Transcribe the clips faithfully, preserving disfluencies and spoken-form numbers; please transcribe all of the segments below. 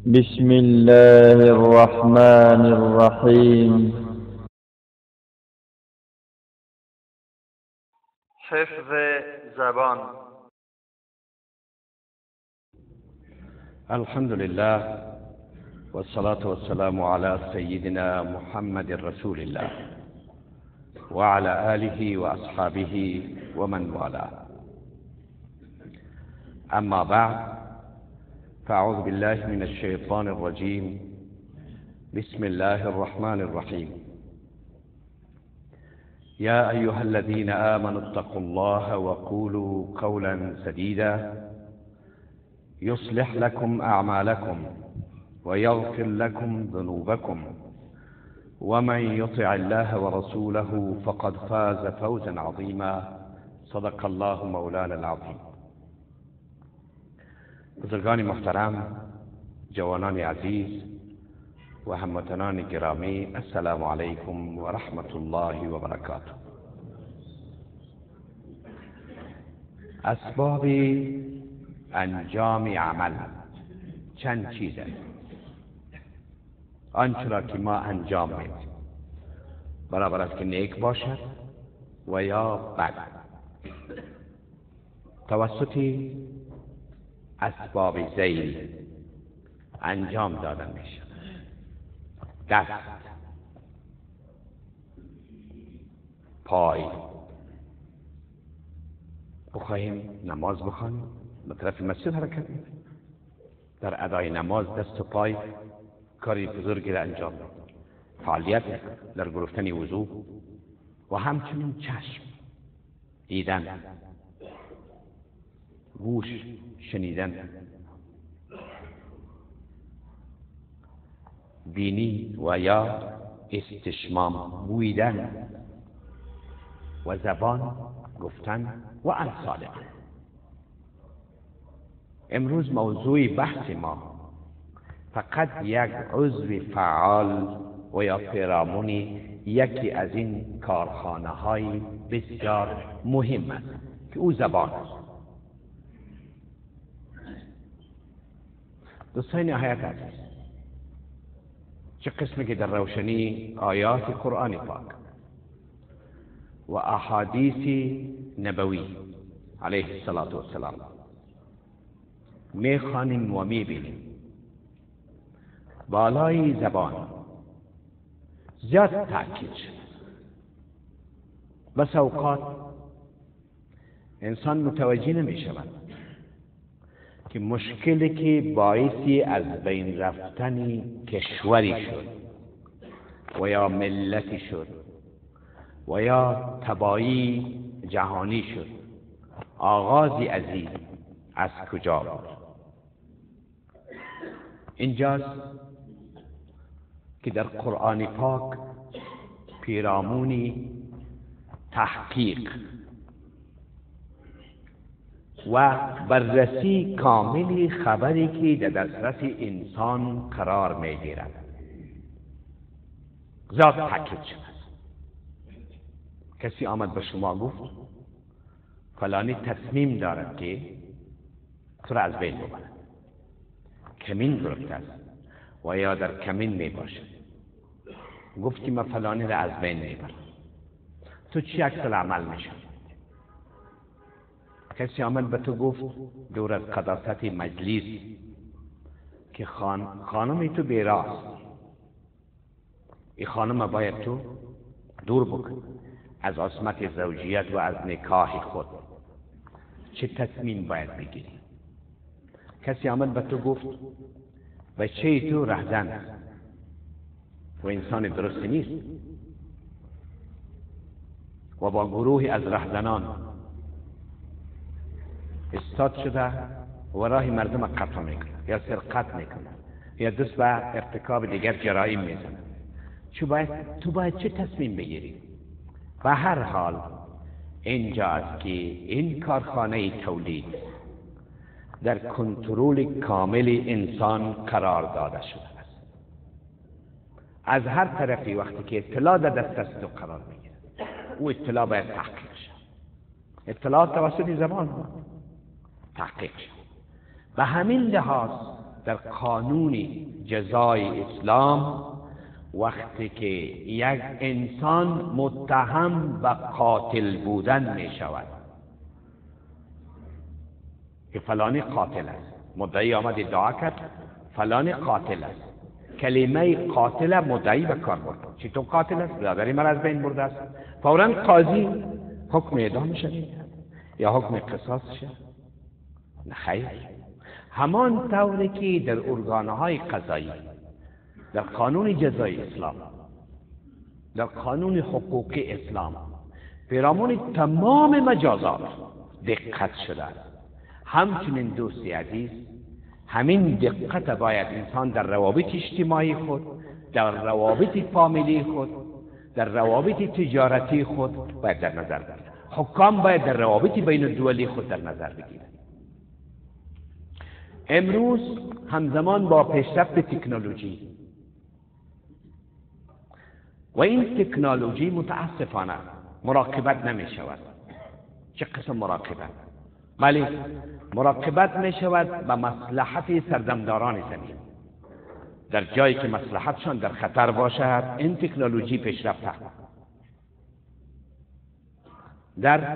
بسم الله الرحمن الرحیم. حفظ زبان. الحمد لله والصلاة والسلام على سيدنا محمد رسول الله وعلى آله وأصحابه ومن والاه. أما بعد، فأعوذ بالله من الشيطان الرجيم. بسم الله الرحمن الرحيم. يا أيها الذين آمنوا اتقوا الله وقولوا قولا سديدا يصلح لكم أعمالكم ويغفر لكم ذنوبكم، ومن يطع الله ورسوله فقد فاز فوزا عظيما. صدق الله مولانا العظيم. بزرگان محترم، جوانان عزیز و هموطنان گرامی، السلام علیکم و رحمت الله و برکاته. اسباب انجام عمل چند چیز است. آنچه را که ما انجام میدیم برابر است که نیک باشد و یا بد، توسط اسباب ذیل انجام دادن میشه. دست، پای. بخواهیم نماز بخوانیم، به طرف مسجد حرکت میکنیم. در ادای نماز دست و پای کاری بزرگی را انجام داد. فعالیت در گرفتن وضو و همچنین چشم، دیدن، گوش، شنیدن، بینی و یا استشمام، بویدن، و زبان، گفتن و امثال. امروز موضوع بحث ما فقط یک عضو فعال و یا پیرامونی یکی از این کارخانه های بسیار مهم است که او زبان است. دوستان نهایت عزیز، چه قسمی که در روشنی آیات قرآن پاک و احادیث نبوی علیه الصلاة والسلام میخوانیم و میبینیم، بالای زبان زیاد تأکید شد. بس اوقات انسان متوجه نمی شود که مشکلی که باعثی از بین رفتن کشوری شد و یا ملتی شد و یا تباهی جهانی شد، آغازی از این از کجا بود؟ اینجاست که در قرآن پاک پیرامونی تحقیق و بررسی کاملی خبری که در دسترس انسان قرار میگیرد زیاد تاکید شد. کسی آمد به شما گفت فلانی تصمیم دارد که تو را از بین ببرد، کمین گرفته است و یا در کمین می باشد. گفتی من فلانی را از بین میبرم، تو چی عکس العمل میشد؟ کسی آمد به تو گفت دور از قداست مجلس که خان... خانمی تو بیراست، این خانم باید تو دور بکن از عصمت زوجیت و از نکاح خود. چه تصمیم باید بگیری؟ کسی آمد به تو گفت بچه تو رهزن است و انسان درستی نیست و با گروهی از رهزنان استاد شده و راه مردم قطع میکنه یا سرقت میکنه یا دست به ارتکاب دیگر جرایم میزنه. چه باید تو باید چه تصمیم بگیری؟ به هر حال اینجا است که این کارخانه تولید در کنترل کامل انسان قرار داده شده است. از هر طرفی وقتی که اطلاع در دست است تو قرار میگیره، او اطلاع باید تحقیق شد. اطلاع توسط زبان تحقیق شد. به همین لحاظ در قانون جزای اسلام وقتی که یک انسان متهم و قاتل بودن می شود که فلانی قاتل است، مدعی آمد ادعا کرد فلانی قاتل است، کلمه قاتل مدعی به کار برد، چی تو قاتل است؟ برادری من از بین برده است. فوراً قاضی حکم اعدام شد یا حکم قصاص شد؟ نه خیر. همان طوری که در ارگانهای قضایی، در قانون جزای اسلام، در قانون حقوق اسلام پیرامون تمام مجازات دقت شده است. همچنین دوستی عزیز، همین دقت باید انسان در روابط اجتماعی خود، در روابط فامیلی خود، در روابط تجارتی خود باید در نظر بگیرد. حکام باید در روابط بین الدولی خود در نظر بگیرد. امروز همزمان با پیشرفت تکنولوژی و این تکنولوژی متاسفانه مراقبت نمی شود. چه قسم مراقبت؟ بله، مراقبت می شود به مصلحت سردمداران زمین. در جایی که مصلحتشان در خطر باشد این تکنولوژی پیشرفت در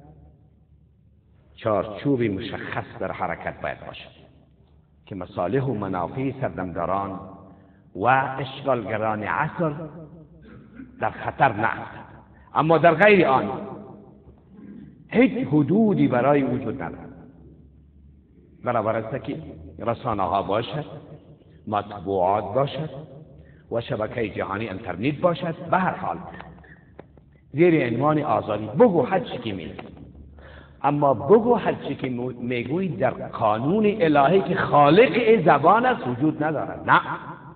چارچوب مشخص در حرکت باید باشد که مصالح و منافع سردمداران و اشغالگران عصر در خطر نیفتد. اما در غیر آن هیچ حدودی برای وجود ندارد. برابر است که رسانه ها باشد، مطبوعات باشد و شبکه جهانی اینترنت باشد، به هر حال زیر عنوان آزادی بگو هر چی که میگی، اما بگو هر چی که میگوی در قانون الهی که خالق زبان است وجود ندارد. نه.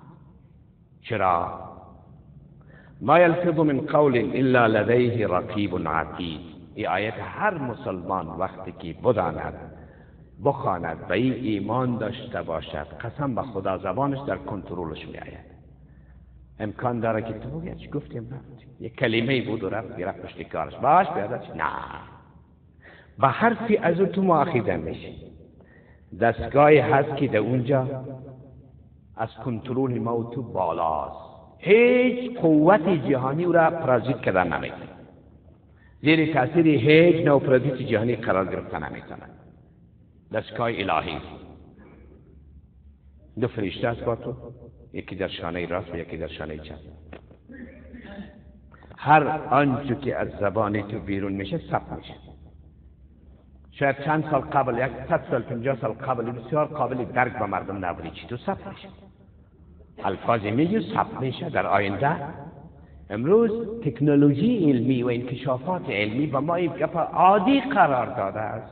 چرا؟ ما یلفظ من قول الا لدیه رقیب عتید. این آیت هر مسلمان وقتی که بداند، بخواند و این ایمان داشته باشد، قسم به خدا زبانش در کنترلش می آید. امکان داره که تو بگی چی گفتیم رفت، یک کلمه بود و رفت رفت پشت کارش باش بیادش. نه، به حرفی از او تو مؤاخذه میشی. دستگاهی هست که در اونجا از کنترل ما و تو بالاست، هیچ قوت جهانی او را پرازیت کردن نمیتونه، زیر تاثیر هیچ نوع پرازیت جهانی قرار گرفتن نمیتونه. دستگاه الهی دو فرشته است با تو، یکی در شانه راست و یکی در شانه چپ. هر آنچه که از زبان تو بیرون میشه ثبت میشه. شاید چند سال قبل، یک صد سال پنجاه سال قبل بسیار قابل درک به مردم نبودی، چی تو ثبت میشه. الفاظی میگی ثبت میشه. در آینده امروز تکنولوژی علمی و انکشافات علمی به ما این گپ عادی قرار داده است.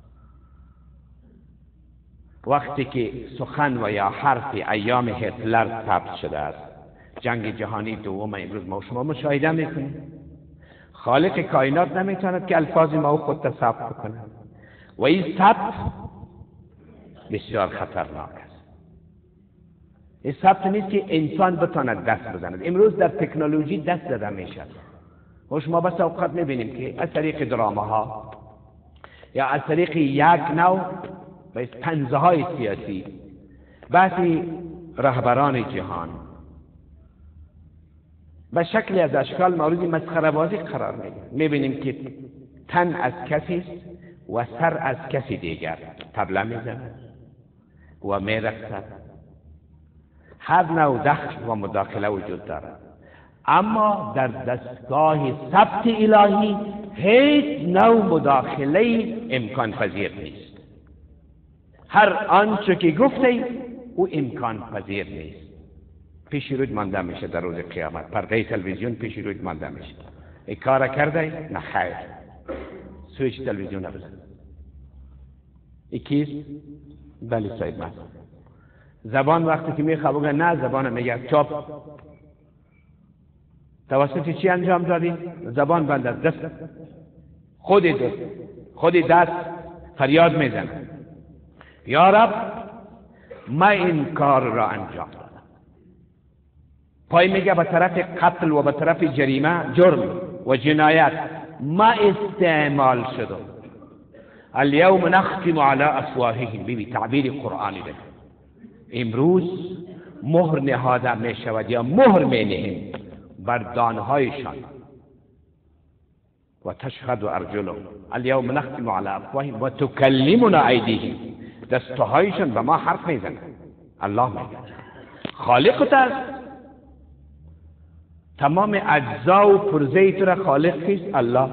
وقتی که سخن و یا حرف ایام هتلر ثبت شده است، جنگ جهانی دوم امروز ما و شما مشاهده میکنیم. خالق کائنات نمیتواند که الفاظ ما خود ثبت کنه و این ثبت بسیار خطرناک است. این ثبت نیست که انسان بتواند دست بزند. امروز در تکنولوژی دست زده میشد و شما بس اوقات میبینیم که از طریق دراماها یا از طریق یک نوع و طنزه های سیاسی بعضی رهبران جهان به شکل از اشکال مورد مسخره بازی قرار میگیرند. میبینیم که تن از کسی است و سر از کسی دیگر طبله میزند و میرقصد. هر نوع دخل و مداخله وجود دارد، اما در دستگاه ثبت الهی هیچ نوع مداخله امکان پذیر نیست. هر آنچه که گفته او امکان پذیر نیست. پیش روید مانده میشه در روز قیامت. پرده تلویزیون پیش روید مانده میشه. ای کار کرده؟ نه خیر. سویچ تلویزیون رو بزن. ای کیست؟ بله صاحب من. زبان وقتی که میخواه بگه نه، زبان میگه چاپ. توسط چی انجام دادی؟ زبان بند از دست. خود دست. خود دست فریاد میزنه. یا رب من این کار را انجام دادم. پای میگه به طرف قتل و به طرف جریمه، جرم و جنایت ما استعمال شدم. الیوم نختم علی افواههم. ببین تعبیر قرآنی ده. امروز مهر نهاده می شود یا مهر می نهیم بر دانهایشان. و تشهد ارجلهم الیوم نختم علی افواههم و تکلمنا ایدیهم، دستهایشان به ما حرف میزنند. الله میگه خالقت است. تمام اجزا و پرزه تو را خالق کیست؟ الله.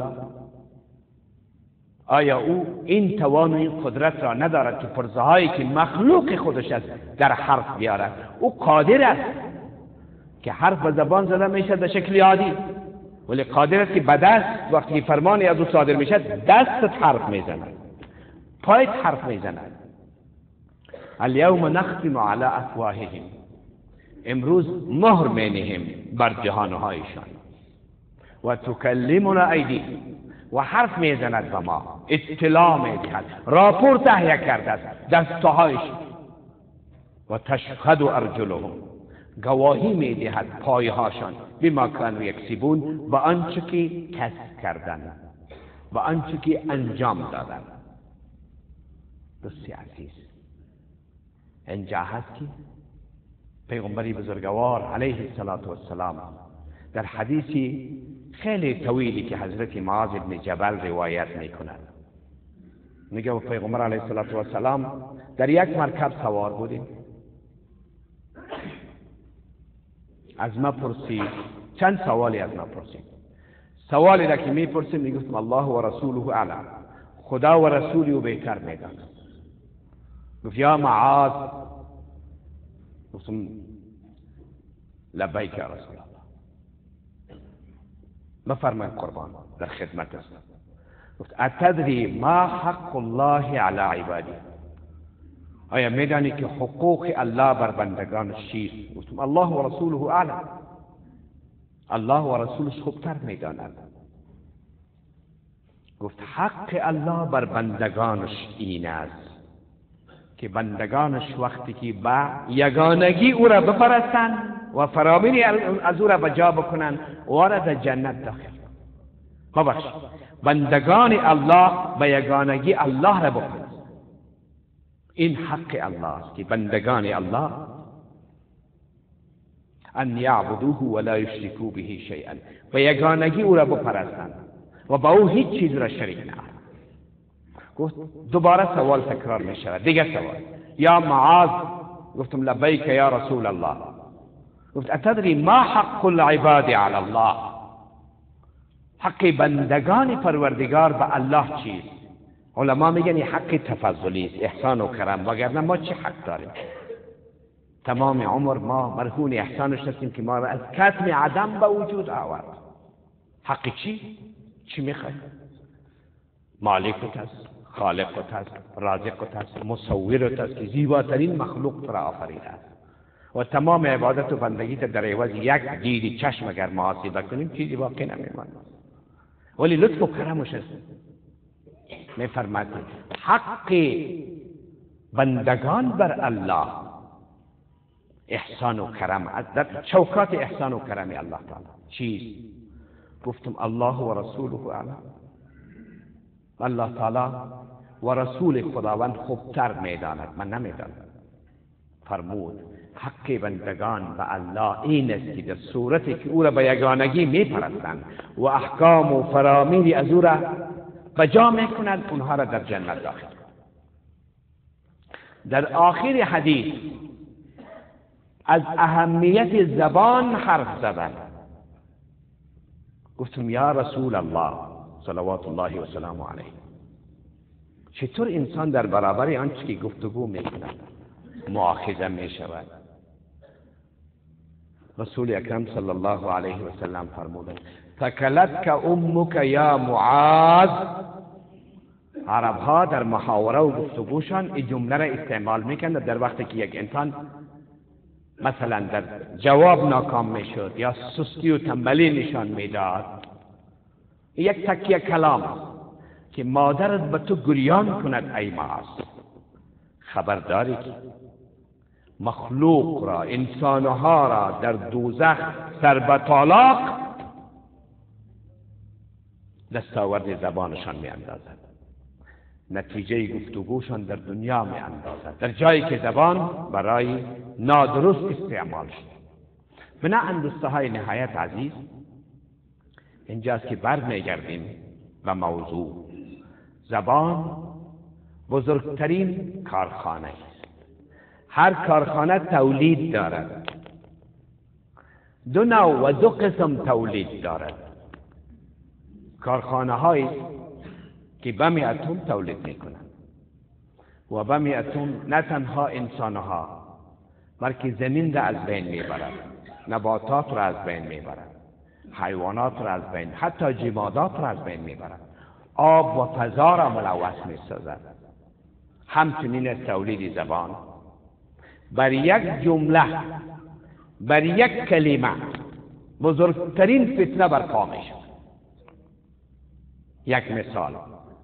آیا او این توان و این قدرت را ندارد که پرزه هایی که مخلوق خودش است در حرف بیارد؟ او قادر است که حرف به زبان زده میشد به شکل عادی، ولی قادر است که به دست وقتی فرمانی از او صادر میشد دستت حرف میزند، پایت حرف میزند. الیوم نختم علی افواههم، امروز مهر مینهیم بر دهانهایشان. و تکلمنا ایدیهم، و حرف میزند به ما، اطلاع میدهد، راپور تهیه کرده است دستهایش. و تشهد ارجلهم، گواهی میدهد پایهاشان، بما کانوا یکسبون، به آنچه که کسب کردند، به آنچه که انجام دادند. دوستی عزیز، اینجا هست که پیغمبری بزرگوار علیه السلام در حدیثی خیلی طویلی که حضرت معاذ بن جبل روایت میکند، میگه پیغمبر علیه السلام در یک مرکب سوار بودیم، از ما پرسید چند سوالی از ما پرسید. سوالی را که میپرسیم میگفتم الله و رسوله اعلم، خدا و رسولی او بهتر میداند. گفت یا معاذ، گفتم لبیک یا رسول الله، بفرمایید قربان در خدمت است. گفت اتدری ما حق الله علی عباده، آیا میدانی که حقوق الله بر بندگانش چیست؟ گفتم الله و رسوله اعلم، الله و رسولش خوبتر میداند. گفت حق الله بر بندگانش این است که بندگانش وقتی که با یگانگی او را بپرستند و فرامینی از او را بجا بکنند وارد جنت داخل. ببخش، بندگان الله به یگانگی الله را بپرستند. این حق الله است که بندگان الله ان یعبدوه ولا یشرکوا به شیئا، به یگانگی او را بپرستند و با او هیچ چیز را شریک نکنند. گفت دوباره سوال تکرار می شود، دیگه سوال یا معاذ، گفتم لبیک یا رسول الله. گفت اتدری ما حق العباد علی الله، حق بندگان پروردگار به الله چیست؟ علما میگن این حق تفضلی است، احسان و کرم، وگرنه ما چه حق داریم؟ تمام عمر ما مرهون احسانش هستیم که ما را از کتم عدم به وجود آورد. حق چی؟ چی میخوای؟ مالکت است، خالقت است، رازقت است، مصورت است که زیباترین مخلوق را آفریده است و تمام عبادت و بندگی در عوض یک دید چشم اگر محاسبه کنیم چیزی باقی نمیماند. ولی لطف و کرمش است. میفرماید حق بندگان بر الله احسان و کرم است، در چوکات احسان و کرم الله تعالی چیست؟ گفتم الله و رسوله اعلم، الله تعالی و رسول خداوند خوبتر میداند، من نمیدانم. فرمود حق بندگان به الله این است که در صورتی که او را به یگانگی میپرستند و احکام و فرامینی از او را بجا میکنند، اونها را در جنت داخل. در آخر حدیث از اهمیت زبان حرف زدن. گفتم یا رسول الله صلوات الله و سلام علیه، چطور انسان در برابر آنچه که گفتگو میکند مؤاخذه میشود؟ رسول اکرم صلی الله علیه و سلم فرمودند تکلتک امک یا معاذ. عرب ها در محاوره و گفتگوشان این جمله را استعمال میکنند در وقتی که یک انسان مثلا در جواب ناکام میشد یا سستی و تنبلی نشان میداد. یک تکیه کلام که مادرت به تو گریان کند ای معاذ، خبرداری که مخلوق را، انسانها را در دوزخ سر به طالاق دستاورد زبانشان می اندازد. نتیجه گفتگوشان در دنیا می اندازد، در جایی که زبان برای نادرست استعمال شد. بنابراین دوسته های نهایت عزیز، اینجاست که برمیگردیم و موضوع زبان بزرگترین کارخانه است. هر کارخانه تولید دارد، دو نوع و دو قسم تولید دارد. کارخانه هایی که بمی اتم تولید می کنند و بمی اتم نه تنها انسان ها بلکه زمین را از بین می برد، نباتات را از بین می برد، حیوانات را از بین، حتی جمادات را از بین می برد، آب و فضا را ملوث می سازد. همچنین از تولید زبان بر یک جمله، بر یک کلمه بزرگترین فتنه برپا می شود. یک مثال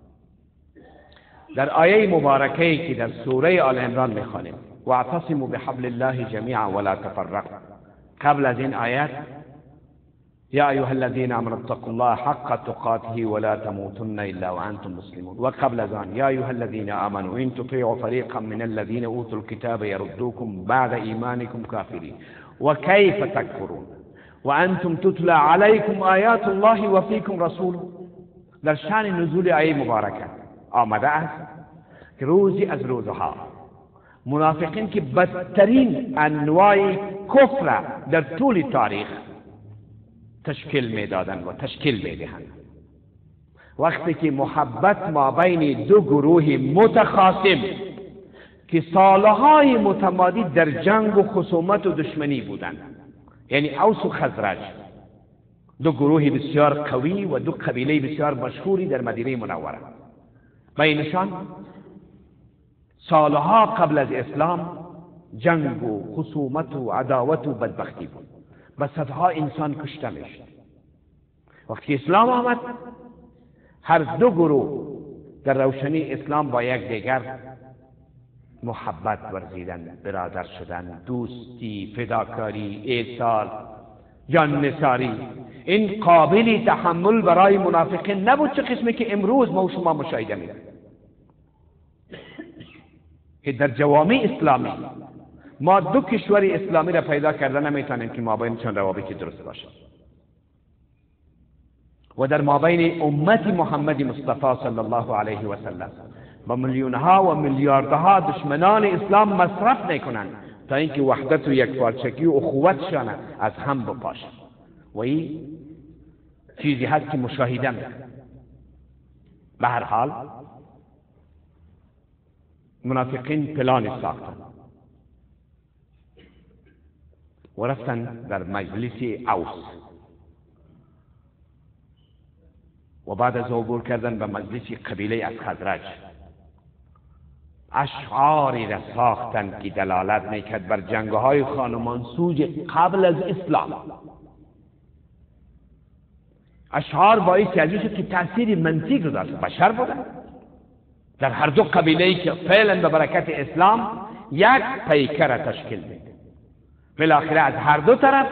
در آیه مبارکه که در سوره آل عمران میخوانیم، واعتصموا بحبل الله جمیعا ولا تفرقوا، قبل از این آیت یا ایها الذین آمنوا اتقوا الله حق تقاته ولا تموتن الا وانتم مسلمون، و قبل از آن یا ایها الذین آمنوا ان تطیعوا فریقا من الذین اوتوا الكتاب يردوكم بعد ایمانكم کافرین و کیف تکفرون وانتم تتلى علیکم آیات الله و فیکم رسوله. در شأن نزول آیه مبارکه آمده است که روزی از روزها منافقین که بدترین انواع کفر در طول تاریخ تشکیل میدادند و تشکیل میدهند، وقتی که محبت ما بین دو گروه متخاصم که سالهای متمادی در جنگ و خصومت و دشمنی بودند، یعنی اوس و خزرج، دو گروه بسیار قوی و دو قبیله بسیار مشهوری در مدینه منوره، بینشان سالها قبل از اسلام جنگ و خصومت و عداوت و بدبختی بود، و صدها انسان کشته میشد. وقتی اسلام آمد هر دو گروه در روشنی اسلام با یک دیگر محبت ورزیدن، برادر شدن، دوستی، فداکاری، ایثار، جان نثاری. این قابل تحمل برای منافقین نبود، چه قسمی که امروز ما و شما مشاهده می‌کنیم که در جوامع اسلامی ما دو کشور اسلامی را پیدا کرده نمیتونیم که مابینشان روابطی درست باشه، و در مابین امت محمد مصطفی صلی الله علیه و سلم با میلیونها و میلیاردها دشمنان اسلام مصرف میکنند تا اینکه وحدت و یکپارچگی و اخوتشان از هم بپاشه. و این چیزی هست که مشاهده میکنیم. به هر حال منافقین پلان ساختن و رفتن در مجلس اوس، و بعد از عبور کردن به مجلس قبیله از خزرج اشعاری را ساختن که دلالت میکرد بر جنگهای خانمان سوج قبل از اسلام. اشعار باعث ازی شد که تأثیر منطقی داشت. بشر بودن در هر دو قبیله‌ای که فعلا به برکت اسلام یک پیکر تشکیل میده. بالاخره از هر دو طرف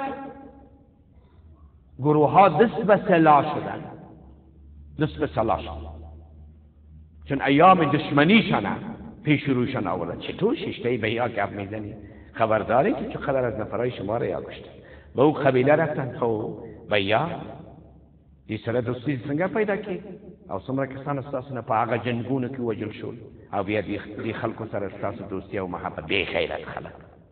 گروه ها دست به سلاح شدن، دست به سلاح شدن، چون ایام دشمنیشان پیش روشان آورد. چطور شیشتهی به یا گپ میزنی؟ خبرداری که چقدر از نفرای شما را یا گشته به او قبیله رفتن خو به یا دی سره دوستی څنګه پیدا کی او څومره کسان استاسو په هغه جنگونو کې وجل شول او بیا دی خلکو سره استاسو دوستی او محبت به خیرت خلک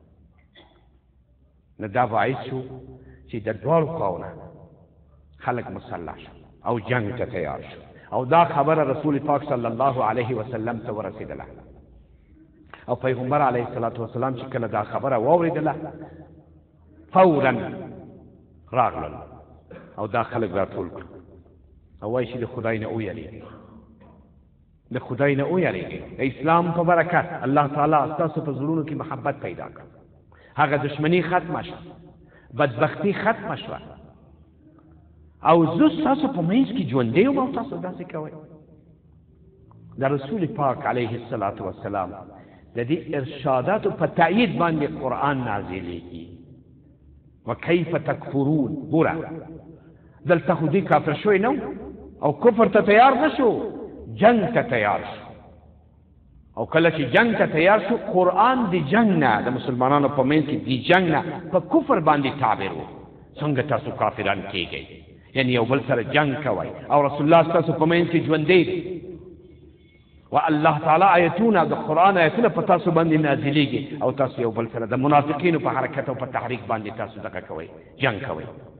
نه دا باعث شو چې د دوړو خواونه خلک مسلح شو او جنگ ته تیار شو. او دا خبر رسول پاک صلی الله علیه و سلم ته ورسیدله، او پیغمبر علیه الصلاة والسلام چې کله دا خبره واوریدله فورا راغلل او دا خلک راټول کړل او وایي چې د خدای نه ویریږئ، د خدای نه ویریږئ. اسلام په برکت الله تعالی ستاسو په زړونو کې محبت پیدا کړ، هغه دشمنی ختمه شوه، بدبختی ختمه شوه، او زه ستاسو په منځ کې ژوندی یم او تاسو داسې کوئ. د رسول پاک علیه الصلاة والسلام د دې ارشاداتو په تأیید باندې قرآن نازلیږي. و کیف تکفرون، ګوره دلته خو دې کافر شوی نه او کفر ته تیار نه شو، جنگ ته تیار شو. او کله چې جنگ ته تیار شو قرآن دی جنگ نه د مسلمانانو په منځ کې دی جنگ نه په کفر باندې تعبیر و څنګه تاسو کافران کېږئ یعنی یو بل سره جنگ کوي او رسول الله تاسو په منځ کې ژوندی دی و الله تعالی آیتونه د قرآن آیتونه په تاسو باندې نازلېږي او تاسو یو بل سره د منافقینو په حرکت او په تحریک باندې تاسو دغه کوئ جنگ کوئ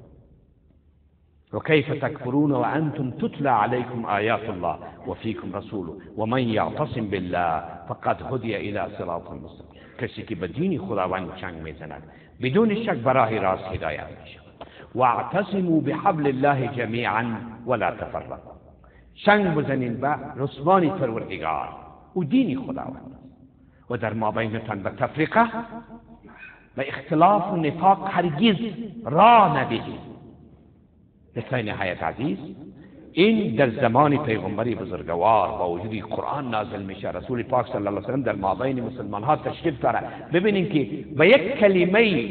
وكيف تكفرون وأنتم تتلى عليكم آيات الله وفيكم رسوله ومن يعتصم بالله فقد هدي إلى صراط مستقيم کسی که به دین خداوند چنگ میزند بدون شک براه راست هدایت میشه واعتصموا بحبل الله جميعا ولا تفرقوا چنگ بزنین به رسوان پروردگار و دین خداوند و در ما بینتان به تفریقه و اختلاف و نفاق هرگز راه ندهید. مثل نهایت عزیز این در زمان پیغمبری بزرگوار با وجودی قرآن نازل میشه رسول پاک صلی الله علیه وسلم در مابین مسلمان ها تشریف داره. ببینیم که به یک کلمه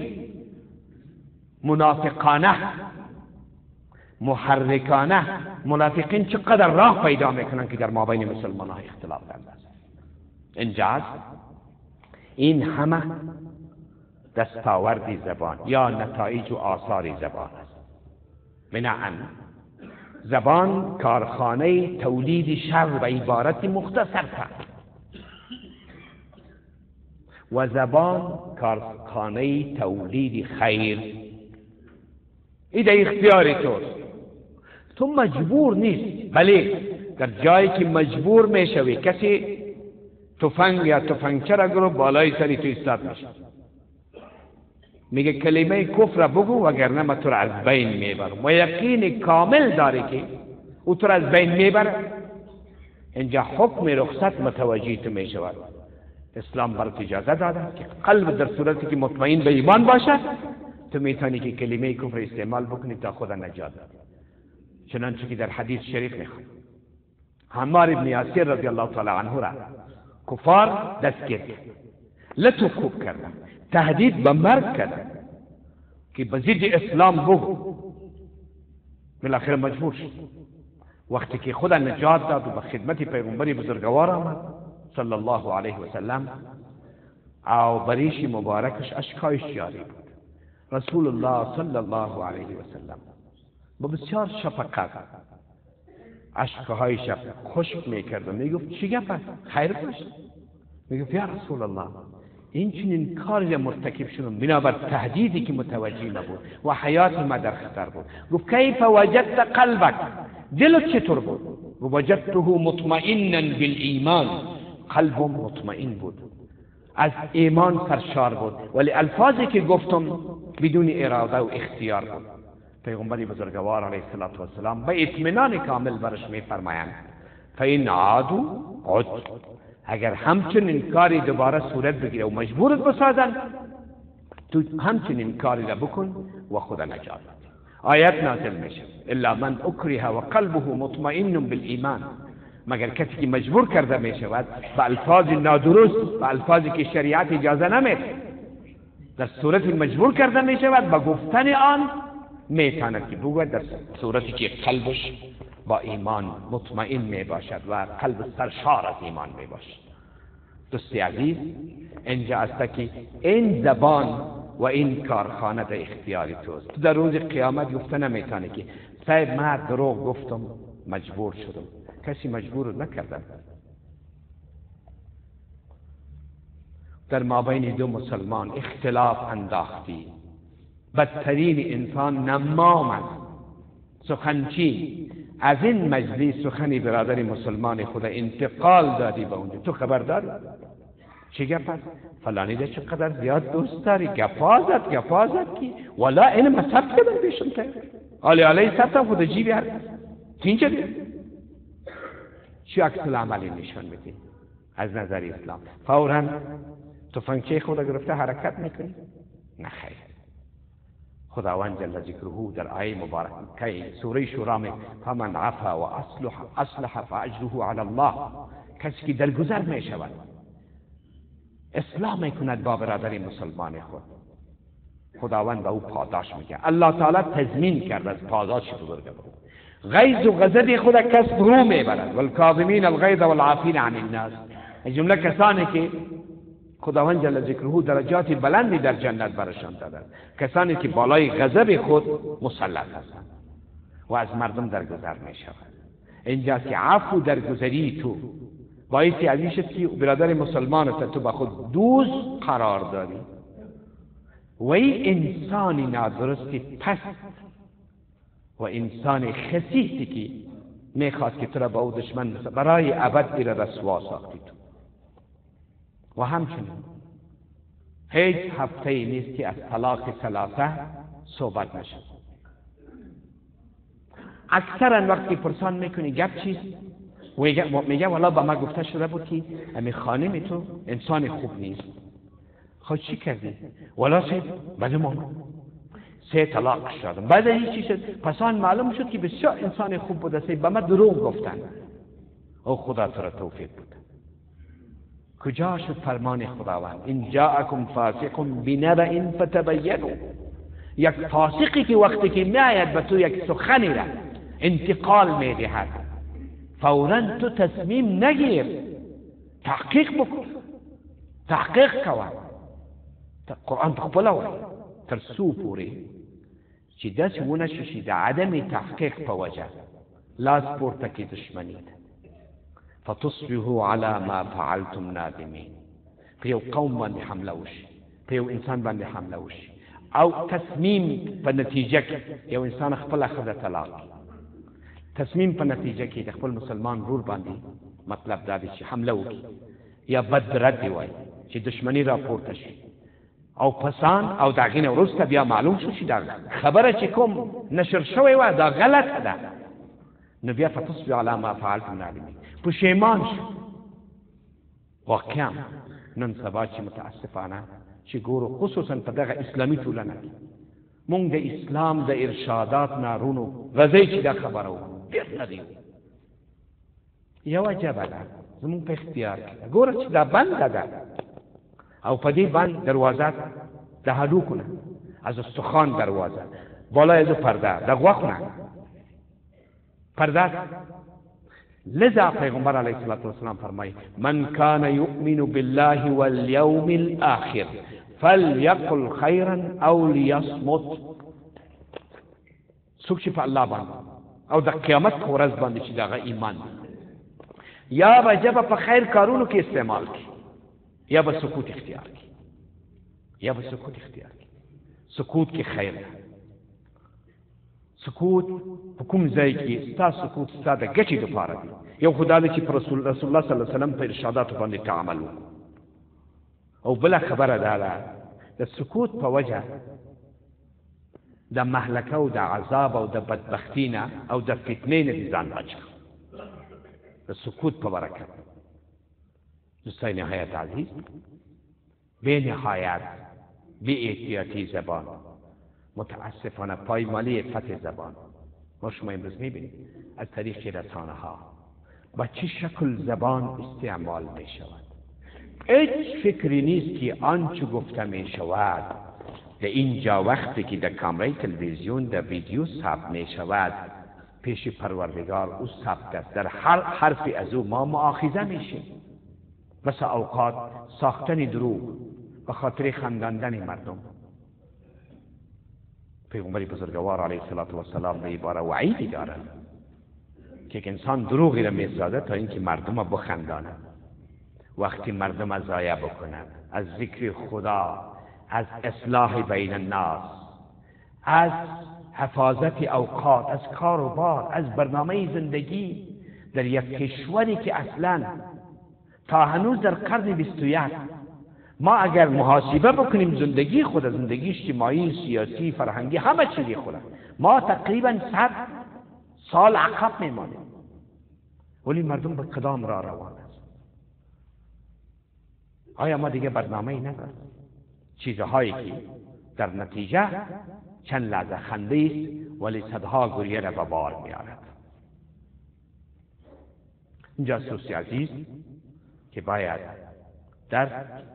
منافقانه محرکانه منافقین چقدر راه پیدا میکنن که در مابین مسلمان ها اختلاف کرده است. اینجاست این همه دستاوردی زبان یا نتایج و آثار زبان است. بناهن زبان کارخانه تولید شر و عبارت مختصر کرد و زبان کارخانه تولید خیر. این در اختیار توست، تو مجبور نیست. بله در جایی که مجبور میشوی کسی تفنگ یا تفنگچه را گرو بالای سری تو ایستاد میشه میگه کلمه کفر بگو وگرنه من تو را از بین میبرم و یقین کامل داره که او تو را از بین میبره. اینجا حکم رخصت متوجه تو میشود. اسلام برات اجازه داده که قلب در صورتی که مطمئن به ایمان باشه تو میتونی که کلمه کفر استعمال بکنی تا خود نجات بدی. چنانچه که در حدیث شریف میخواد عمار ابن یاسر رضی الله تعالی عنه را کفار دستگیر کرد، لتو کوب کردن، تهدید به مرگ کردن که به ضد اسلام بگو. بالاخره مجبور شد. وقتی که خود نجات داد و به خدمت پیغمبر بزرگوار آمد صلی الله علیه و سلم او بریش مبارکش اشکایش جاری بود. رسول الله صلی الله علیه و سلم با بسیار شفقت اشکهایش خشک میکرد و میگفت چی گپ است؟ خیر باشه. میگفت یا رسول الله این چنین کاری مرتکب شدم بنابر تهدیدی که متوجه نبود و حیات ما در خطر بود. گفت کیف وجدت قلبک؟ دلت چطور بود؟ گفت وجدته مطمئنا بالایمان. قلبم مطمئن بود، از ایمان سرشار بود، ولی الفاظی که گفتم بدون اراده و اختیار بود. پیغمبر بزرگوار علیه السلام به اطمینان کامل برش میفرمایند فإن عادوا عد. اگر همچنین کاری دوباره صورت بگیره و مجبورت بسازن تو همچنین کاری را بکن و خود نجات. آیت نازل میشه الا من اکره و قلبه مطمئن بالایمان. مگر کسی که مجبور کرده میشود به الفاظ نادرست، به الفاظی که شریعت اجازه نمیده، در صورتی مجبور کرده میشود به گفتن آن میتواند که بگوید در صورتی که قلبش با ایمان مطمئن می باشد و قلب سرشار از ایمان می باشد. دوستی عزیز اینجا است که این زبان و این کارخانه در اختیار توست. تو در روز قیامت گفته نمیتونی که صاحب من دروغ گفتم مجبور شدم. کسی مجبور نکرده. در مابین دو مسلمان اختلاف انداختی. بدترین انسان نمام است، سخنچی. از این مجلس سخنی برادر مسلمان خدا انتقال دادی به اونجا، تو خبر داری؟ چه گپ است؟ فلانی ده چقدر زیاد دوست داری، گپازت گپازت کی ولا این مصب کردن پیشم تا آلی آلی سبتا خود جیبی هر اینجا دید چی عکس العملی نشان میدی از نظر اسلام؟ فوراً تفنگچه خدا گرفته حرکت میکنی؟ نخیر. خداوند جل ذکره در آیه مبارکه سوره شورا می فمن عفا و اصلح اصلح فاجره علی الله. کسی که درگذر می شود اصلاح میکند با برادر مسلمان خود، خداوند به او پاداش میده. الله تعالی تضمین کرد از پاداش بزرگوار. غیظ و غضب خود کس فرو میبرد والکاظمین الغیظ والعافین عن الناس. از جمله کسانی که خداوند جل ذکره درجات بلندی در جنت برشان داده، کسانی که بالای غضب خود مسلط هستند و از مردم درگذر می شود. اینجاست که عفو درگذری تو باعثی از این شد که برادر مسلمان تو با خود دوست قرار داری و این انسانی نادرستی پست و انسان خسیسی که میخواد که تو را با او دشمن برای ابد ایره رسوا ساختی تو. و همچنین هیچ هفته ای نیست که از طلاق ثلاثه صحبت نشد. اکثرا وقتی پرسان میکنی گپ چیست و میگه والا با ما گفته شده بود که امی خانم تو انسان خوب نیست. خود چی کردی؟ والا سه بعد ما سه طلاق شدم، بعد هیچی شد. پسان معلوم شد که بسیار انسان خوب بوده، سه به ما دروغ گفتن. او خدا تو را توفیق بوده. کجا شد فرمان خداوند این جاءکم فاسق بنبأ فتبینوا؟ یک فاسقی که وقتی که میآید به تو یک سخنی را انتقال میدهد، فوراً تو تصمیم نگیر، تحقیق بکن، تحقیق کن. قرآن تقبله وی ترسو پوری چی دست ونششی در عدم تحقیق پوجه لاز پورتکی دشمنید فتصبحوا على ما فعلتم نادمین. پیو قوم باندې حمله وشي، پیو انسان باندې حمله وشي، او تصمیم په نتیجه کې یو انسان خپل خزه طلاق، تصمیم په نتیجه کې د خپل مسلمان رور باندې مطلب دا دی چې حمله وکړي یا بد رد وای چې دشمنی را پورته شي، او پسان او دا غینه ورسته بیا معلوم شو چې دا خبره چې کوم نشر شوی و دا غلط ده، نو بیا فتصبح علی ما فعلتم نادمین، پشیمان شو. واقعا نن سبا چې متاسفانه چې ګورو خصوصا په دغه اسلامي ټولنه کې مونږ د اسلام د ارشادات نارونو غځي چې دا خبره و ډېر نه دی یو عجبه ده زمونږ په اختیار کې ګوره چې دا بنده ده او په دې باندې دروازه د هډوکو نه از استخوان دروازه بالای از پرده د غوږ نه پرده. لذا پیغمبر علیه الصلاة والسلام فرمای من کان یؤمن بالله والیوم الاخر فلیقل خیرا او لیصمت. څوک چې په الله باندې او د قیامت په ورځ باندې چې دغه ایمان یا به ژبه په خیر کارونو کې استعمال کړي یا به سکوت اختیار کړي یا به سکوت اختیار کړي. سکوت کې خیر ده. سکوت په کوم ځای کې ستا سکوت ستا د ګټې لپاره دی. یو خدا دی چې په رسول رسول الله صلی الله علیه وسلم په ارشاداتو باندې تعامل وکړو، او بله خبره دا ده د سکوت په وجه د مهلکه او د عذاب او د بدبختي نه او د فتنې نه دې ځان بچ کړه د سکوت په برکت. دوستای نهایت عزیز، بے نهایت بی احتیاطی زبان، متاسفانه پایمالی فتح زبان ما شما امروز میبینید از طریق رسانه ها با چه شکل زبان استعمال می شود. هیچ فکری نیست که آنچه گفته می شود در اینجا وقتی که در کامره تلویزیون در ویدیو ثبت می شود پیش پروردگار او ثبت است. در هر حرفی از او ما مؤاخذه میشیم. مثل اوقات ساختن دروغ به خاطر خنداندن مردم. پیغمبر بزرگوار علیه السلام به عباره وعیدی دارد که یک انسان دروغی را میسازد تا اینکه مردم را بخنداند. وقتی مردم را ضایع بکند از ذکر خدا، از اصلاح بین الناس، از حفاظت اوقات، از کار و بار، از برنامه زندگی در یک کشوری که اصلا تا هنوز در قرن بیست و یک ما اگر محاسبه بکنیم زندگی خود، زندگی اجتماعی، سیاسی، فرهنگی، همه چیزی خود، ما تقریبا صد سال عقب میمانیم، ولی مردم به قدام را روان است. آیا ما دیگه برنامه ای نداریم؟ چیزهایی که در نتیجه چند لحظه خنده است ولی صدها گریه را به بار میارد. این جاسوسی عزیز که باید در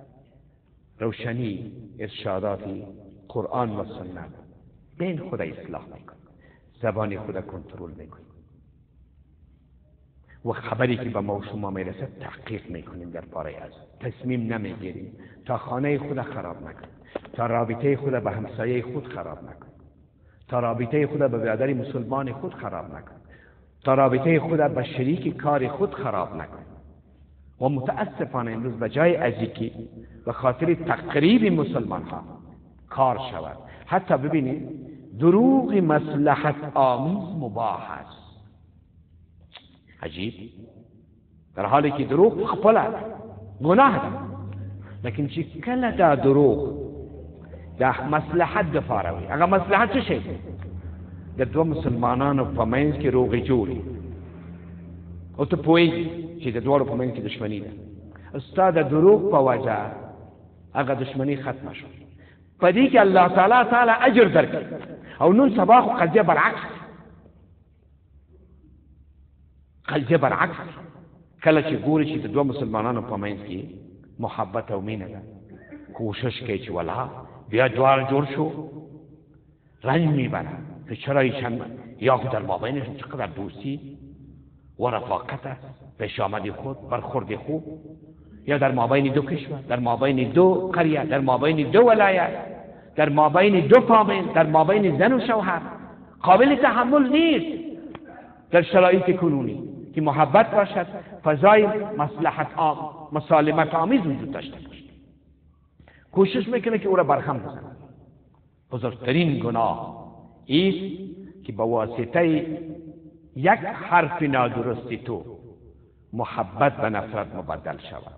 روشنی ارشادات قرآن و سنت بین خود اصلاح میکن، زبان خود کنترل میکن. و خبری که به ما و شما میرسه تحقیق میکنیم در باره از تصمیم نمیگیریم تا خانه خود خراب نکنیم، تا رابطه خود به همسایه خود خراب نکنیم، تا رابطه خود به برادر مسلمان خود خراب نکنیم، تا رابطه خود به شریک کار خود خراب نکنیم. و متاسفانه امروز به جای از اینکه به خاطر تقریب مسلمان ها کار شود، حتی ببینید دروغ مصلحت آمیز مباح است. عجیب، در حالی که دروغ خپل گناه ده، لیکن چی کله دا دروغ دا مصلحت دفاروی. اگر مصلحت چه شد؟ در دو مسلمانانو په منځ کې روغې جوړې او ته پوهېږي چې د دواړو په منځ کې دشمني ده، ستا د دروغ په وجه هغه دشمني ختمه شوه. په دې کې الله تعالی تعالی اجر درکړي. او نن سبا خو قضیه برعکس، قضیه برعکس کله چې ګوري چې د دوه مسلمانانو په منځ کې محبت او مینه ده، کوشش کوي چې ولا بیا دوار جوړ شو، رنج میبره که چرا ایشان یا خود در مابینشون چقدر دوستی و رفاقت است، پیش آمدی خود برخورد خوب، یا در مابین دو کشور، در مابین دو قریه، در مابین دو ولایت، در مابین دو فامیل، در مابین زن و شوهر قابل تحمل نیست در شرایط کنونی که محبت باشد، فضای مصلحت آم مسالمت آمیز وجود داشته باشد. کوشش میکنه که او را برهم بزنه. بزرگترین گناه ایست که به واسطه یک حرف نادرستی تو محبت به نفرت مبدل شود،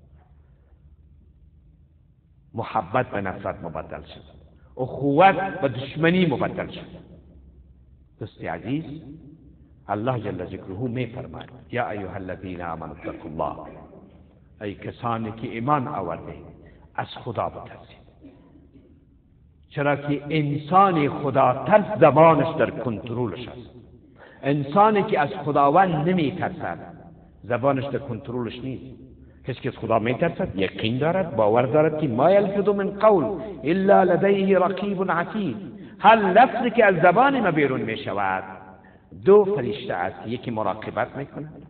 محبت به نفرت مبدل شود، اخوت به دشمنی مبدل شود. دوست عزیز، الله جل ذکره می فرماید یا ایها الذین آمنوا اتقوا الله، ای کسانی که ایمان آورده از خدا بترسید. چرا که انسان خدا ترس زبانش در کنترلش است. انسانی که از خداوند نمی ترسد زبانش در کنترلش نیست. کسی که از خدا می ترسد یقین دارد، باور دارد که ما یلفظ من قول الا لدیه رقیب عتید. هر لفظی که از زبان ما بیرون می شود دو فرشته است، یکی مراقبت می کند،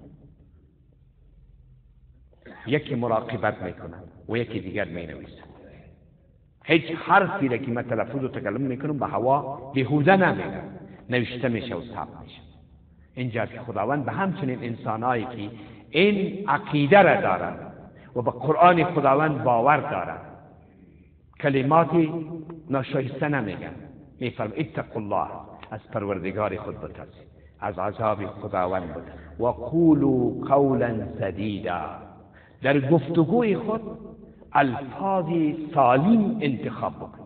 یکی مراقبت می کند و یکی دیگر می نویسد. هیچ حرفی را که من تلفظ و تکلم میکنم به هوا بیهوده نمیره، نوشته میشه و ثبت میشه. اینجا که خداوند به همچنین انسانایی که این عقیده را دارند و به قرآن خداوند باور دارند کلماتی ناشایسته نمیگن، میفرم اتقوا الله، از پروردگار خود بترسید، از عذاب خداوند بترسید. و قولوا قولا سدیدا، در گفتگوی خود الفاظ سالم انتخاب بکن.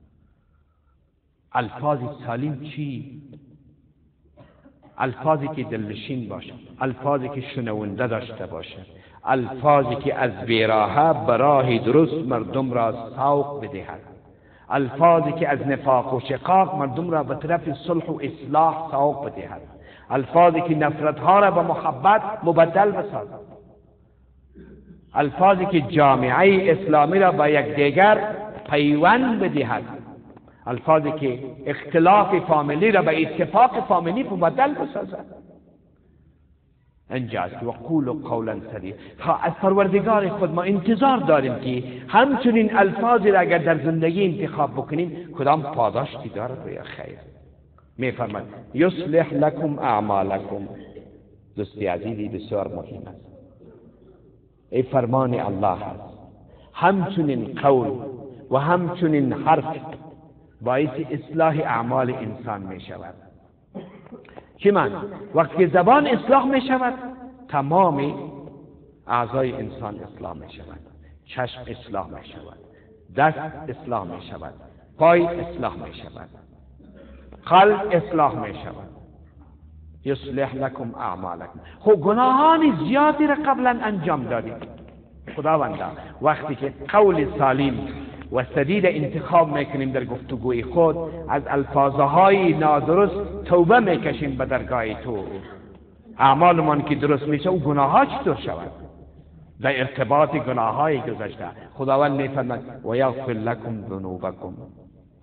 الفاظ سالم چی؟ الفاظی که دلنشین باشد، الفاظی که شنونده داشته باشد، الفاظی که از بیراهه به راه درست مردم را سوق بدهد، الفاظی که از نفاق و شقاق مردم را به طرف صلح و اصلاح سوق بدهد، الفاظی که نفرتها را به محبت مبدل بسازد، الفاظی که جامعه اسلامی را با یکدیگر پیوند بدهد، الفاظی که اختلاف فامیلی را به اتفاق فامیلی مبدل بسازد. اینجاست که وقول قولا سدید. تا از پروردگار خود ما انتظار داریم که همچنین الفاظی را اگر در زندگی انتخاب بکنیم کدام پاداشی دارد و یا خیر. میفرماید یصلح لکم اعمالکم. دوستی عزیزی بسیار مهم است. ای فرمان الله است. همچنین قول و همچنین حرف باعث اصلاح اعمال انسان می شود. چی معنی؟ وقتی زبان اصلاح می شود تمام اعضای انسان اصلاح می شود. چشم اصلاح می شود، دست اصلاح می شود، پای اصلاح می شود، قلب اصلاح می شود. یصلح لکم اعمالکم. خب گناهان زیادی را قبلا انجام دادید. خداوندا وقتی که قول سالم و سدید انتخاب میکنیم در گفتگوی خود، از الفاظهای نادرست توبه میکشیم به درگاه تو، اعمالمان که درست میشه او گناهها چطور شود؟ در ارتباط گناههای گذشته خداوند میفرماید و یغفر لکم ذنوبکم.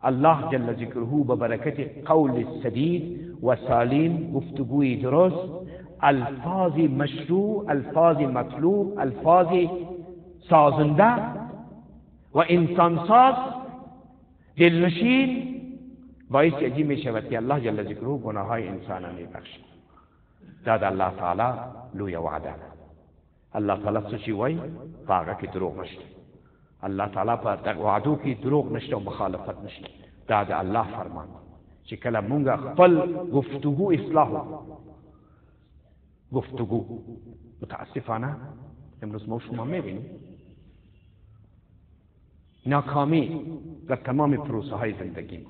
الله جل ذکره به برکت قول سدید و سالم، گفتگوی درست، الفاظ مشروع، الفاظ مطلوب، الفاظ سازنده و انسانساز دلنشین باعث عجی می شود که الله جل ذکره گناه های انسان می بخشد. داد الله تعالی لوی وعده. الله تعالی سچی وای واقع که دروغ نشد. الله تعالی پر وعدو کی دروغ نشته و مخالفت نشته. داد الله فرمان چې کله مونږ خپل گفتگو اصلاح گفتگو متاسفانه امروز ما شما میبینیم ناکامی در تمام پروسه های زندگی،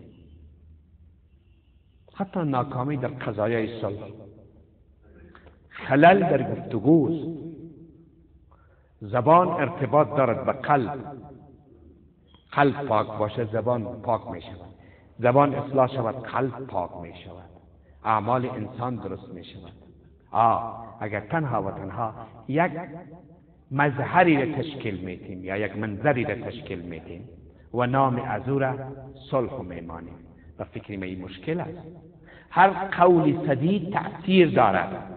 حتی ناکامی در قضایای صلح، خلل در گفتگوست. زبان ارتباط دارد به قلب، قلب پاک باشه زبان پاک می شود، زبان اصلاح شود قلب پاک می شود، اعمال انسان درست می شود. آه اگر تنها و تنها یک مظهری را تشکیل میتیم یا یک منظری را تشکیل میتیم و نام از او را صلح میمانیم و فکر می مشکل است. هر قول سدید تأثیر دارد.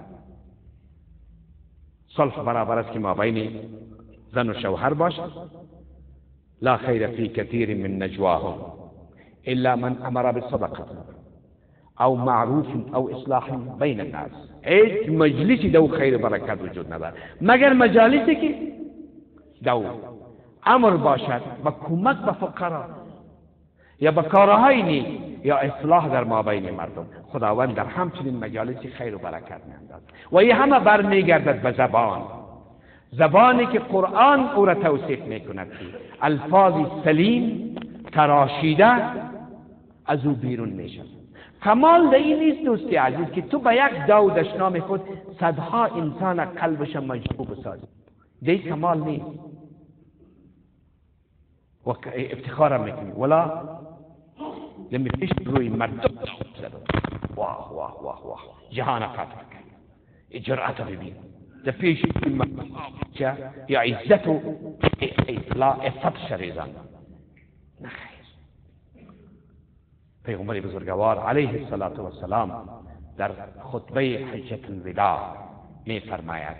صلح برابر است که ما بین زن و شوهر باشد. لا خیر فی کثیر من نجواهم الا من امر بالصدقه او معروف او اصلاح بین الناس. هیچ مجلسی دو خیر برکت وجود ندارد مگر مجالسی که دو امر باشد و کمک به فقرا یا به کارهای نیک یا اصلاح در مابین مردم. خداوند در همچنین مجالسی خیر و برکت می‌اندازد و این همه برمیگردد به زبان. زبانی که قرآن او را توصیف میکند که الفاظ سلیم تراشیده از او بیرون میشد. کمال در این نیست دوستی عزیز که تو به یک داو دشنام خود صدها انسان قلبش مجبور بسازی. دیگه کمال نیست و افتخارم میکنی ولا لما پیش روی مردم واه واه واه واه جهان فتح کرد جرأت ببین در پیش مردم یا عزت و اطلاع افت شریزان نخیر. پیغمبر بزرگوار علیه السلام در خطبه حجت الوداع می فرماید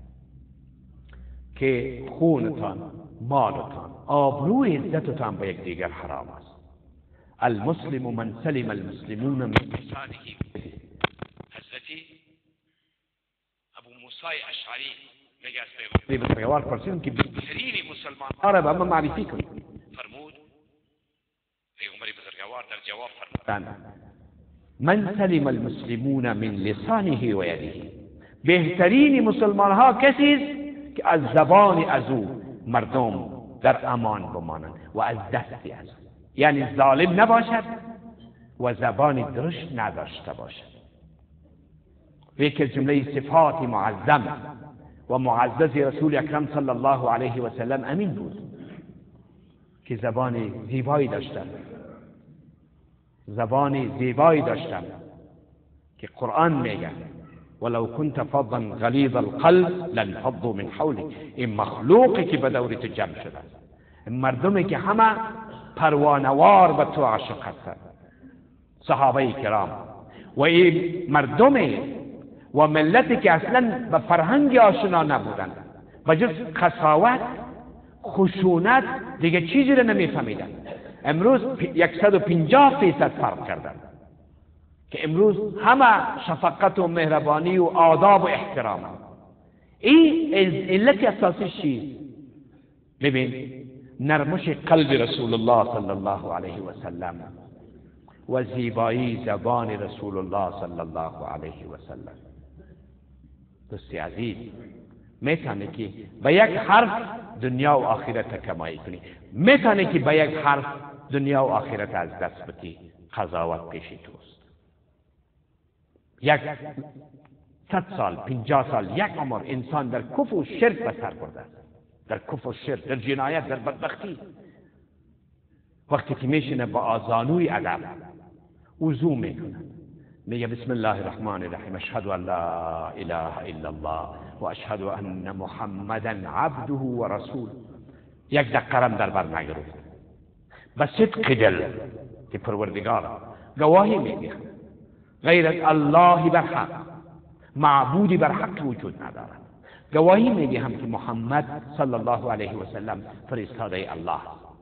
که خونتان، مالتان، آبرو عزتتان به یک دیگر حرام است. المسلم من سلم المسلمون من لسانه. حضرت ابو موسی اشعری میگه از پیغمبر بزرگوار پرسیدن که بهترین مسلمان ها را به ما معرفی کنید. فرمود پیغمبر بزرگوار در جواب فرمودند من سلم المسلمون من لسانه و یده. بهترین مسلمان ها کسی است که از زبان از او مردم در امان بمانند و از دستی از او، یعنی ظالم نباشد و زبان درشت نداشته باشد. و یکی از جمله صفات معظم و معزز رسول اکرم صلی الله علیه و سلم امین بود که زبان زیبایی داشتند. زبان زیبایی داشتند که قرآن میگه ولو كنت فظا غلیظ القلب لانفضوا من حولك. این مخلوقی که به دور تو جمع شده، این مردمی که همه پروانوار به تو عاشق هستند، صحابه کرام، و این مردمی و ملتی که اصلا به فرهنگ آشنا نبودند، به جز قساوت خشونت دیگه چیزی رو نمیفهمیدن. امروز صد و پنجاه فیصد فرق کردن که امروز همه شفقت و مهربانی و آداب و احترام. این علت اساسی چیست؟ ببین نرمش قلب رسول الله صلی الله علیه و سلم و زیبایی زبان رسول الله صلی الله علیه و سلم. دوستی عزیز، میتونه که به یک حرف دنیا و آخرت کمایی کنی، میتونه که به یک حرف دنیا و آخرت از دست بدی. قضاوت پیشی توست. یک صد سال، پنجاه سال، یک عمر انسان در کفر و شرک به سر برده است، در کفر و شرک، در جنایت، در بدبختی. وقتی که میشینه با آزانوی ادب وضو میکنه، میگه بسم الله الرحمن الرحیم، اشهد ان لا اله الا الله و اشهد ان محمدا عبده و رسول. یک دقیقه در بر نگرفت. به صدق دل که پروردگار گواهی میدهد غیر از الله بر حق معبودی بر حق وجود ندارد. گواهی میدهم که محمد صلی الله علیه و سلم فرستاده الله.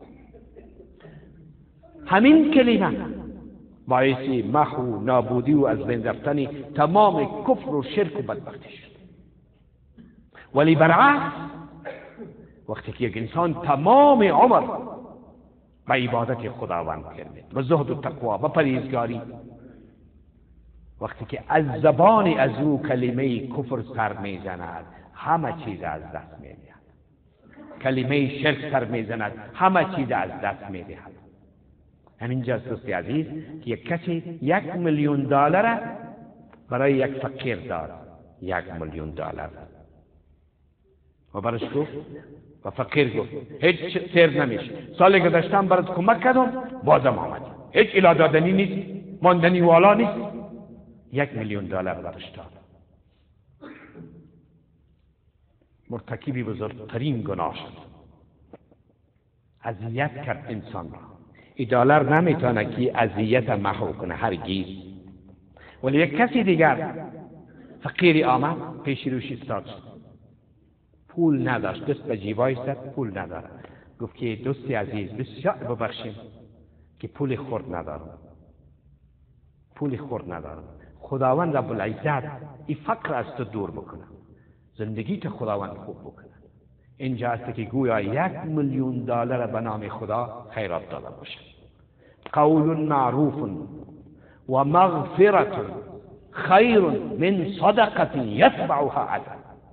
همین کلمه باعث محو و نابودی و از بین رفتن تمام کفر و شرک و بدبختی شد. ولی برعکس وقتی که یک انسان تمام عمر به عبادت خداوند کرده، به زهد و تقوا و پرهیزگاری، وقتی که از زبان از او کلمه کفر سر میزند همه چیز از دست میدهد، کلمه شرک سر میزند همه چیز از دست میدهد. همینجاست دوستی عزیز که یک کسی یک میلیون دلار برای یک فقیر داد، یک میلیون دلار، و برش گفت و فقیر گفت هیچ سیر نمیشه، سالی که داشتم برات کمک کردم بازم آمد، هیچ الا دادنی نیست، ماندنی والا نیست. یک میلیون دلار برش داد. مرتکبی بزرگترین گناه شد، اذیت کرد انسان را. این دلار نمیتونه که اذیت محو کنه هرگز. ولی یک کسی دیگر فقیری آمد پیش روش ایستاد، پول نداشت، دست به جیبای زد، پول نداره. گفت که دوستی عزیز بسیار ببخشیم که پول خورد ندارم، پول خورد ندارم. خداوند رب العزت این فقر از تو دور بکنه، زندگی تو خداوند خوب بکنه. اینجا است که گویا یک میلیون دلار به نام خدا خیرات داده باشه. قول معروف و مغفرت خیر من صدقه یتبعها اذى.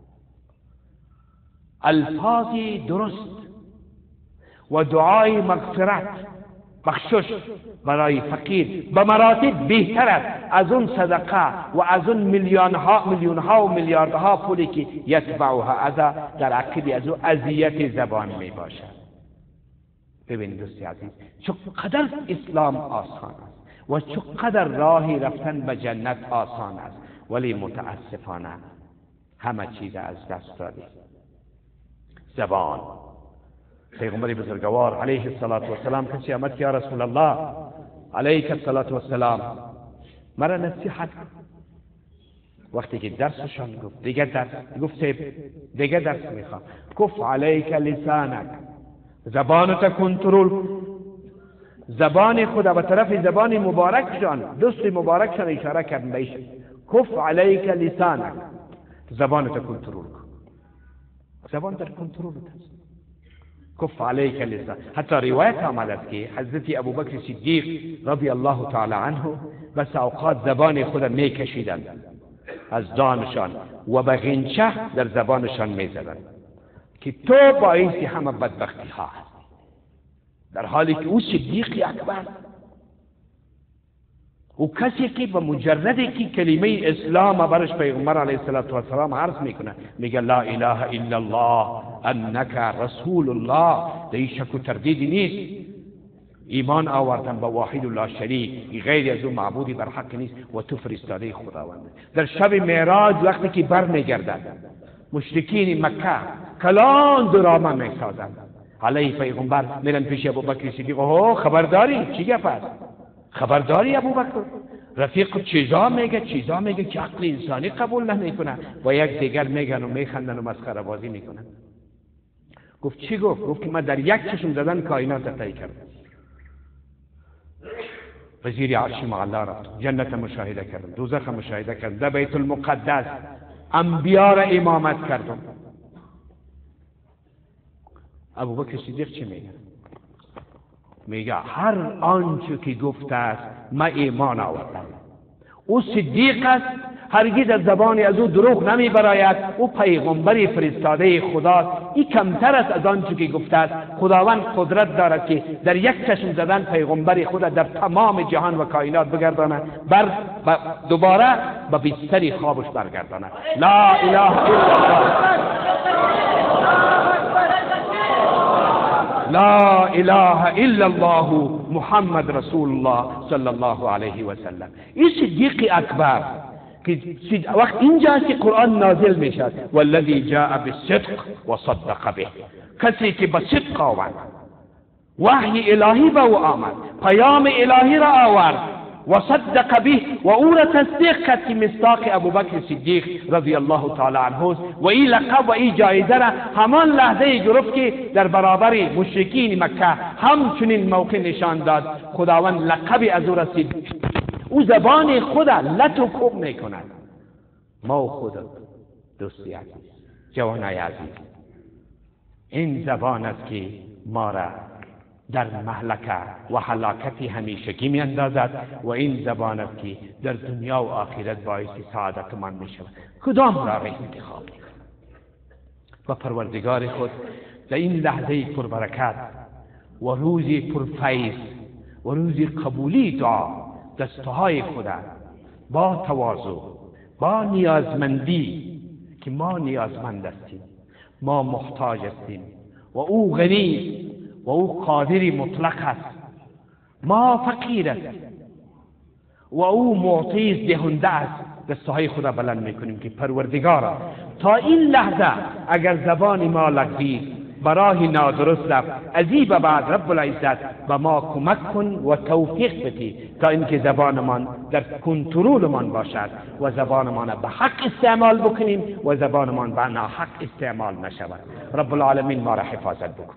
الفاظی درست و دعای مغفرت، بخشش برای فقیر به مراتب بهتر است از اون صدقه و از اون میلیون ها میلیون ها و میلیاردها پولی که یتبعها اذى در عقب از او اذیت زبان می باشد. ببینید دوستی عزیز چقدر اسلام آسان است و چقدر راهی رفتن به جنت آسان است، ولی متاسفانه همه چیز از دست دادیم. زبان. پیغمبر بزرگوار علیه السلام کسی آمد که یا رسول الله علیک السلام مرا نصیحت کن. وقتی که درسشان گفت دیگه درس گفت دیگه درس میخوام، کف علیک لسانک، زبانت کنترل، زبان خدا به طرف زبان مبارکشان، دوست مبارکشان اشاره کردن بهش، کف علیک لسانک، زبانت کنترل کن. زبان در کنترل است. کف علیک لسان. حتی روایت آمده است که حضرت ابوبکر صدیق رضی الله تعالی عنه بس اوقات زبان خود میکشیدند از دانشان و به غنچه در زبانشان میزدند که تو باعث همه بدبختی ها، در حالی که او صدیق اکبر، او کسی که به مجردی که کلمه اسلام برش پیغمبر علیه السلام عرض میکنه، میگه لا اله الا الله انک رسول الله، در این شک و تردیدی نیست، ایمان آوردن به واحد الله شریک، غیر از او معبودی بر حق نیست و تو فرستاده خداوند. در شب معراج وقتی که بر میگردد مشرکین مکه کلان دراما میسازند علیه پیغمبر، میرن پیش ابوبکر صدیق، اوه خبرداری چی گپ است؟ خبرداری ابوبکر؟ رفیق چیزا میگه چیزا میگه که عقل انسانی قبول نمیکنه و یک دیگر میگن و میخندن و مسخره بازی میکنن. گفت چی گفت؟ گفت که من در یک چشم زدن کائنات طی کردم، به زیر عرش معلا رفتم، جنت مشاهده کردم، دوزخ مشاهده کردم، در بیت المقدس انبیا را امامت کردم. ابوبکر صدیق چی میگه؟ میگه هر آنچه که گفته است من ایمان آوردم. او صدیق است، هرگز از زبان از او دروغ نمی براید، او پیغمبر فرستاده خداست. این کمتر است از آنچه که گفته است. خداوند قدرت دارد که در یک چشم زدن پیغمبر خدا در تمام جهان و کائنات بگردانه، بر دوباره به بستر خوابش برگردانه. لا اله الا الله، لا اله الا الله محمد رسول الله صلی الله علیه و سلم. این صدیق اکبر که وقت اینجاست که قرآن نازل میشد، والذی جاء بالصدق و صدق به، کسی که به صدق آورد وحی الهی به او آمد، پیام الهی را آورد و صدق به و او را تصدیق کرد که مصداق ابوبکر صدیق رضی الله تعالی عنه است و این لقب و این جایزه را همان لحظه گرفت که در برابر مشرکین مکه همچنین موقع نشان داد. خداوند لقب از او رسید، او زبان خود لط و کوب میکند. ما و خود دوستی عزیز، جوانای عزیز، این زبان است که ما را در مهلکه و هلاکتی همیشگی می اندازد و این زبان است که در دنیا و آخرت باعث سعادت من می شود. کدام راه انتخاب می کنیم؟ و پروردگار خود در این لحظه پربرکت و روزی پرفیض و روزی قبولی دعا دستهای خود با تواضع، با نیازمندی که ما نیازمند هستیم، ما محتاج هستیم و او غنی و او قادری مطلق است، ما فقیر است و او معطی دهنده است. دستهای خدا بلند میکنیم که پروردگارا تا این لحظه اگر زبان ما لغزید، برای نادرست رفت، از این به بعد رب العزت به ما کمک کن و توفیق بدی تا اینکه زبانمان در کنترلمان باشد و زبانمان به حق استعمال بکنیم و زبانمان به ناحق استعمال نشود. رب العالمین ما را حفاظت بکن،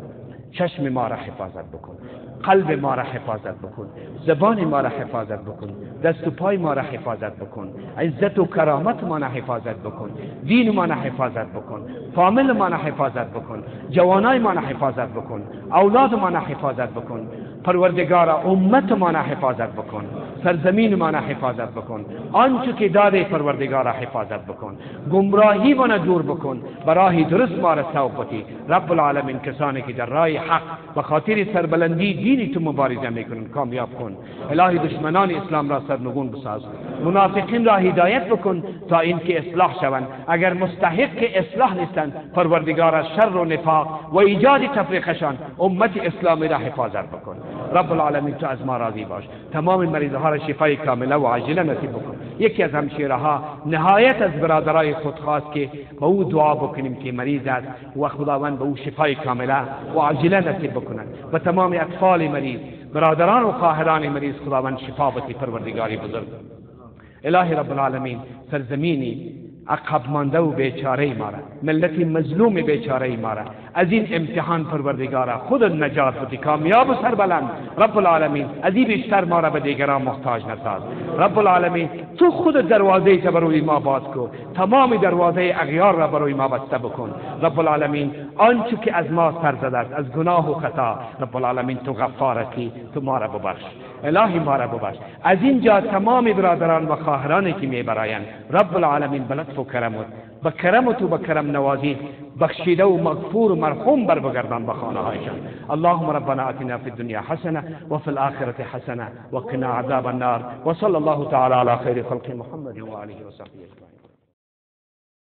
چشم ما را حفاظت بکن، قلب ما را حفاظت بکن، زبان ما را حفاظت بکن، دست و پای ما را حفاظت بکن، عزت و کرامت ما را حفاظت بکن، دین ما را حفاظت بکن، فامیل ما را حفاظت بکن، جوانای ما را حفاظت بکن، اولاد ما را حفاظت بکن. پروردگارا امت ما را حفاظت بکن، سرزمین ما را حفاظت بکن، آنچه که داده پروردگارا حفاظت بکن، گمراهی ما را دور بکن، برای درست ما را توبتی. رب العالمین کسانی که در راه حق به خاطر سربلندی دینی تو مبارزه میکنن کامیاب کن. الهی دشمنان اسلام را سرنگون بساز، منافقین را هدایت بکن تا اینکه اصلاح شوند. اگر مستحق اصلاح نیستند پروردگارا شر و نفاق و ایجاد تفریقشان امت اسلامی را حفاظت بکن. رب العالمین تو از ما راضی باش، تمام مریضها را شفای کامله و عاجله نصیب بکن. یکی از همشیرها نهایت از برادرای خود خواست که به او دعا بکنیم که مریض است و خداوند به او شفای کامله و عاجله نصیب بکند. و تمام اطفال مریض، برادران و خواهران مریض خداوند شفا بده. پروردگاری بزرگ الهی رب العالمین سرزمینی عقب مانده و بیچاره ما را، ملتی مظلوم بیچاره ما را از این امتحان پروردگارا خود نجات بده، کامیاب و سربلند. رب العالمین از این بیشتر ما را به دیگران محتاج نساز. رب العالمین تو خود دروازه تا بروی ما باز کن، تمام دروازه اغیار را بروی ما بسته بکن. رب العالمین آنچه که از ما سر زده است از گناه و خطا، رب العالمین تو غفار هستی، تو ما را ببخش. الهی ما را ببخش. از اینجا تمام برادران و خواهرانی که میبرایند رب العالمین به لطف و کرمت، به کرمت و به کرم نوازی بخشیده و مغفور و مرحوم بر بگردان به خانه هایشان. اللهم ربنا آتنا فی الدنیا حسنه و فی الآخرة حسنه و قنا عذاب النار و صلی الله تعالی علی خیر خلق محمد و آله و صحبه اجمعین.